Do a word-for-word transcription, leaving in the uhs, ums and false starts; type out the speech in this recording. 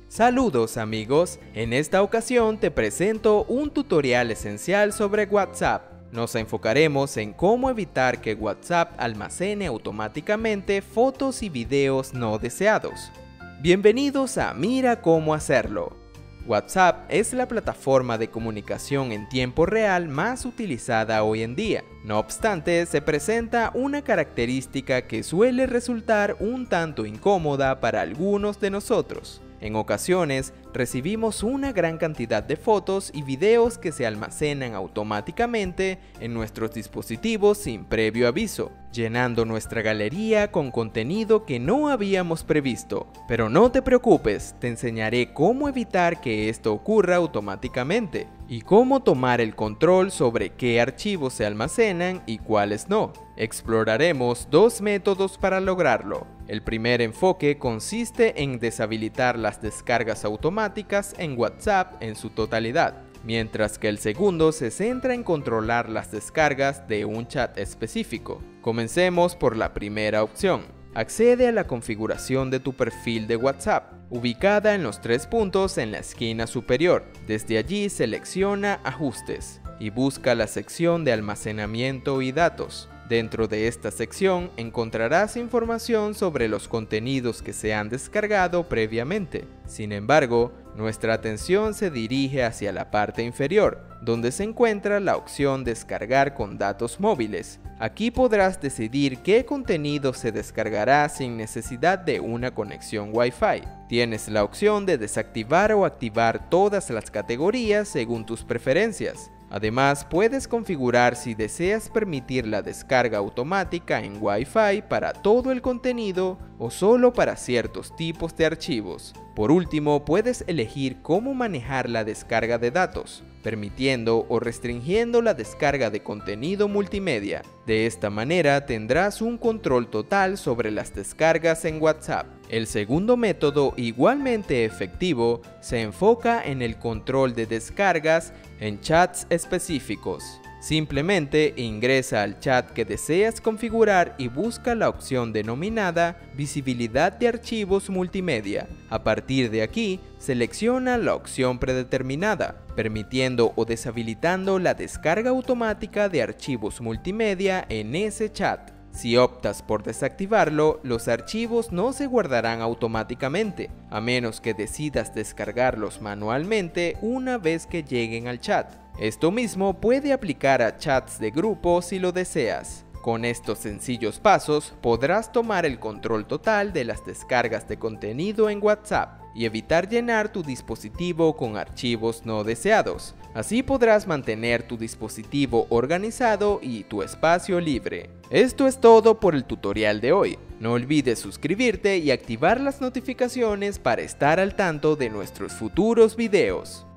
Saludos amigos, en esta ocasión te presento un tutorial esencial sobre WhatsApp. Nos enfocaremos en cómo evitar que WhatsApp almacene automáticamente fotos y videos no deseados. Bienvenidos a Mira cómo hacerlo. WhatsApp es la plataforma de comunicación en tiempo real más utilizada hoy en día. No obstante, se presenta una característica que suele resultar un tanto incómoda para algunos de nosotros. En ocasiones, recibimos una gran cantidad de fotos y videos que se almacenan automáticamente en nuestros dispositivos sin previo aviso, llenando nuestra galería con contenido que no habíamos previsto. Pero no te preocupes, te enseñaré cómo evitar que esto ocurra automáticamente y cómo tomar el control sobre qué archivos se almacenan y cuáles no. Exploraremos dos métodos para lograrlo. El primer enfoque consiste en deshabilitar las descargas automáticas en WhatsApp en su totalidad, mientras que el segundo se centra en controlar las descargas de un chat específico. Comencemos por la primera opción. Accede a la configuración de tu perfil de WhatsApp, ubicada en los tres puntos en la esquina superior. Desde allí selecciona Ajustes y busca la sección de Almacenamiento y Datos. Dentro de esta sección encontrarás información sobre los contenidos que se han descargado previamente. Sin embargo, nuestra atención se dirige hacia la parte inferior, donde se encuentra la opción Descargar con datos móviles. Aquí podrás decidir qué contenido se descargará sin necesidad de una conexión Wi-Fi. Tienes la opción de desactivar o activar todas las categorías según tus preferencias. Además, puedes configurar si deseas permitir la descarga automática en Wi-Fi para todo el contenido o solo para ciertos tipos de archivos. Por último, puedes elegir cómo manejar la descarga de datos, permitiendo o restringiendo la descarga de contenido multimedia. De esta manera tendrás un control total sobre las descargas en WhatsApp. El segundo método, igualmente efectivo, se enfoca en el control de descargas en chats específicos. Simplemente ingresa al chat que deseas configurar y busca la opción denominada Visibilidad de archivos multimedia. A partir de aquí, selecciona la opción predeterminada, permitiendo o deshabilitando la descarga automática de archivos multimedia en ese chat. Si optas por desactivarlo, los archivos no se guardarán automáticamente, a menos que decidas descargarlos manualmente una vez que lleguen al chat. Esto mismo puede aplicar a chats de grupo si lo deseas. Con estos sencillos pasos podrás tomar el control total de las descargas de contenido en WhatsApp y evitar llenar tu dispositivo con archivos no deseados. Así podrás mantener tu dispositivo organizado y tu espacio libre. Esto es todo por el tutorial de hoy. No olvides suscribirte y activar las notificaciones para estar al tanto de nuestros futuros videos.